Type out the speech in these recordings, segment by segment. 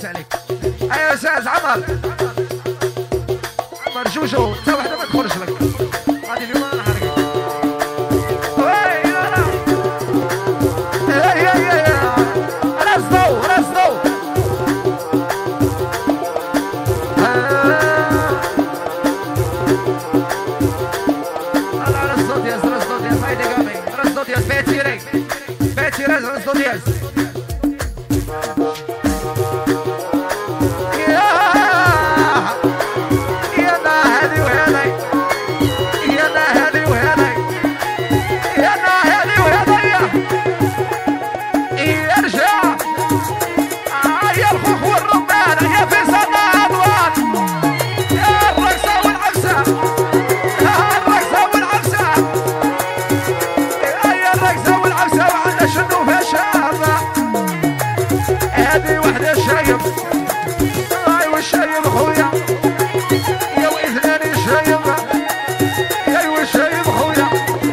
فوت عليك. ايوا استاذ عمر، عمر جوجو حتى وحده ما تخرج لك. غادي اليوم انا نحرقك. وي لا لا يا راس ضو راس ضو. راس ضو دياز راس ضو دياز هايدي قامي راس ضو دياز بيتيري بيتيري راس ضو دياز. هذه وحده شايب ايوا شايب خويا يا واثنين شايب ايوا شايب خويا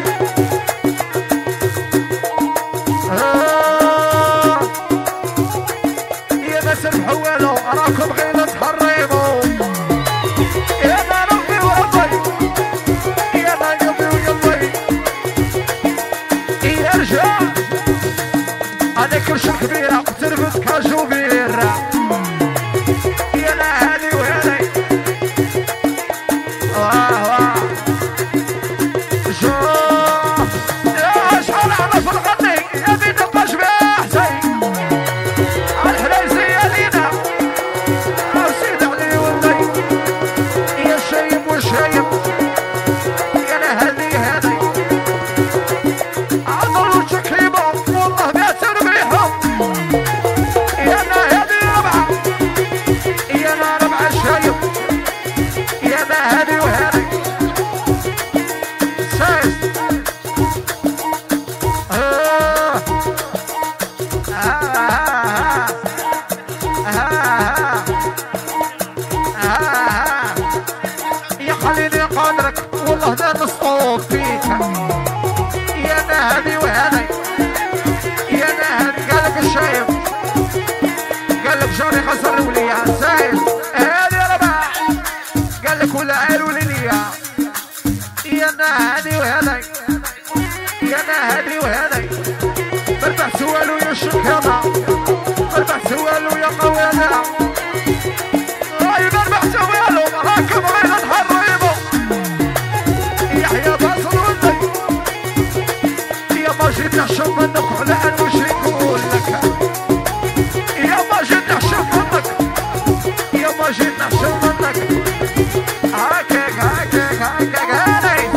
يا ما سمحوا والو راكم غير تحرموا يا ما ربي وربي يا ما قلبي وقلبي يا رجال هذا كرش كبيره تربط كاجو بيرة يا لا هذي وهذي واه شوف يا شحال احنا في الغني يا بي نبقاش بها حسين الحلايزية لينا وسيد علي ولدي يا الشايب والشايب يا لا هذي هذي عضلوا تكريمهم والله ما تربيهم يا لا هذي ربعة يا لا ربعة شايب يا لا هذي وهذي سايس يا خليني قدرك والله لا نسقط فيك يا لا هذي وهذي يا لا هذي قالك الشايب قالك جاري خسر وليا سايس هذي ربع قالك ولا عيلوا ليا يا لا هذي وهذي يا لا هذي وهذي بربع سوالو يا شكامة بربع سوالو يا قوانا اي بربع سوالو راكب غير تحرموا يحيى باصل ولدي يا ما جيت نحشم منك على ان وش يقول لك يا ما جيت نحشم منك يا ما جيت نحشم منك هكاك هكاك هكاك هاني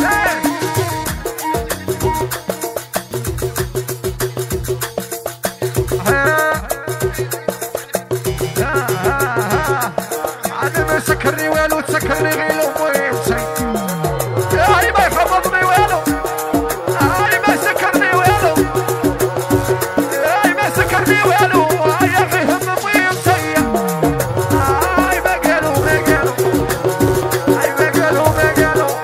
انا ما سكرني والو تسكرني غير امي وسي هاي ما يخبطني والو هاي ما سكرني والو هاي ما سكرني والو هاي غير امي وسي هاي ما قالوا ما قالوا هاي ما قالوا ما قالوا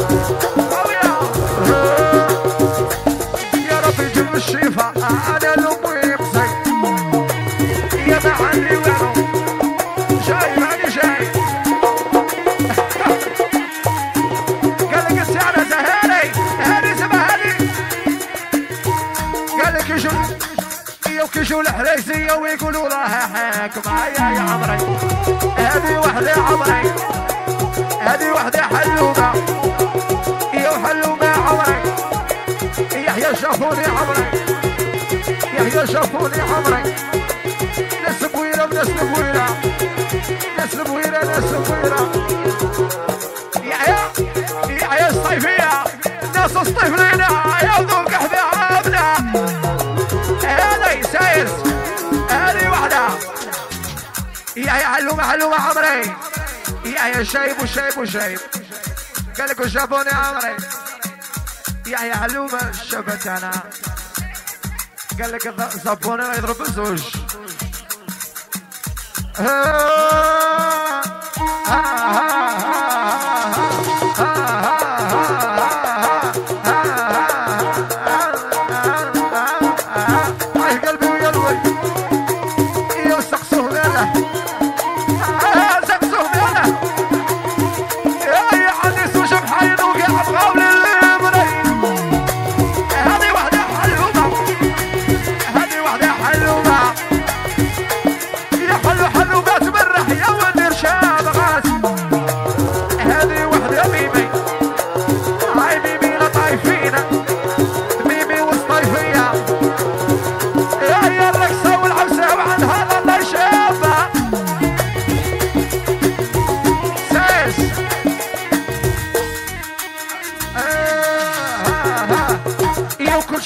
يا ربي جيب الشفا انا لامي وسي يا ما عندي والو شايف هاني شايف قالك السعرة زهاني هاني سبهاني قالك يجو الحريسية ويقولوا لها حاكمة يا عمري هذه وحدة عمري هذه وحدة حلومة يا حلومة عمري يحيى شافوني عمري يحيى شافوني عمري ناس بويرة وناس بويرة ناس بويرة ناس بويرة يحيى الصيفية ناس الصيفيين ياخذوا قحبة عابنا هذي سايس هذي وحدة يحيى حلومة حلومة عمري يحيى شايب وشايب وشايب قالك شافوني عمري يحيى حلومة شافت أنا قالك صبوني يضرب الزوج قلبي وقلبي يوسخ سهلة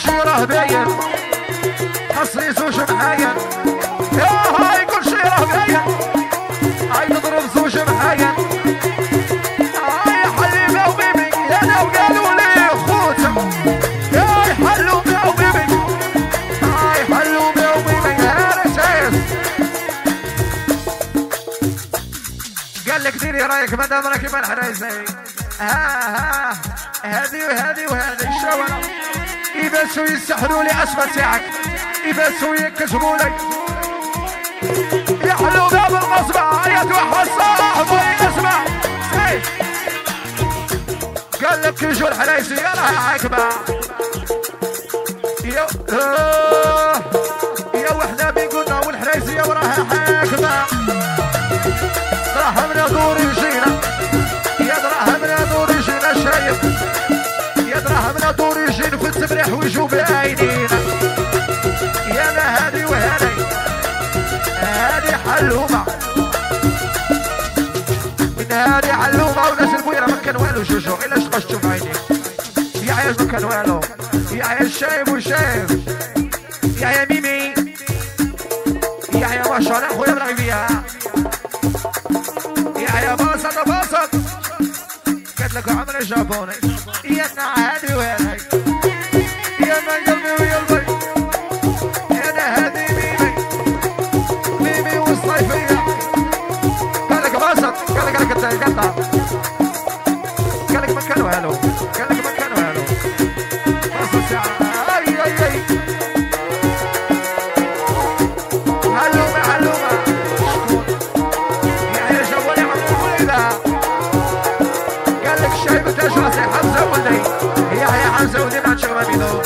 شي راه باين خاصني زوج معايا يا هاي كل شي راه باين هاي نضرب زوج معايا هاي حليمة وبيبي انا وقالوا لي خوت هاي حلومة وبيبي هاي حلومة وبيبي انا شايف قال لك ديري رايك مادام راكي ما الحرايزي ها هذه وهذه وهذه الشوارع يباسوا يسحروا لي اسفة تاعك يباسوا يكذبوا لي يحلوا باب القصبة يا توحى صاحبي اسمع قال لك يجوا الحرايسي راها عاكبة يا وحدة بيقولنا والحرايسية وراها حاكمة دراهمنا دور يجينا يا دراهمنا دور يجينا شايف يا دراهمنا دور يجينا في التبريح ويجوا بعينينا يا انا هادي وهادي هادي حلومة من هادي حلومة وناس البويرة ما كان والو جوجو إلا شغشتو بعيني يا عياش ما كان والو يا عياش شايب وشايف يا عيا ميمي يا عيا ما شاء الله خويا مرغبية يا باسط باسط قلت لك عمر جابوني يا هادي وهادي يا ما قلبي وقلبي يا انا هادي ميمي ميمي والصيفية قال لك باسط قال لك قطع قال لك ما كانوا هالو قال لك ما كانوا هالو باسط ساعة اي اي اي علومة علومة قال لك الشايب تاج راسي حمزة ولي يا حمزة ولي ما تشغل بيدو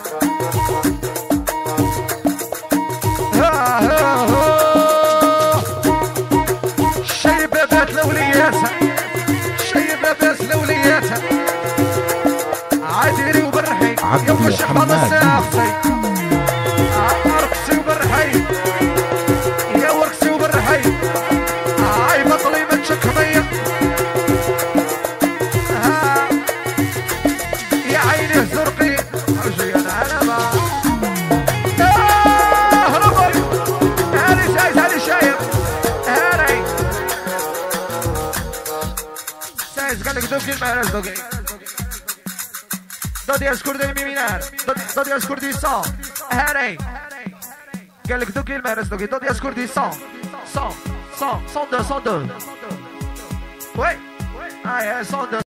الشايب بات لولياتها الشايب بات لولياتها عاديري وبرحي يوم الشحبة الساقسي ارقصي وبرحي يا ورقصي وبرحي هاي بطلي ما تشكمية يا عيني زرقي ارجي انا علامة هربي هاني شايف هاني شايف هاني سايز قال لك دوكي المهرس دوكي دودي اسكور دي ميمينار دودي اسكور دي صام هاني قال لك دوكي المهرس دوكي دودي اسكور دي صام 100 102 102 ouais ah 102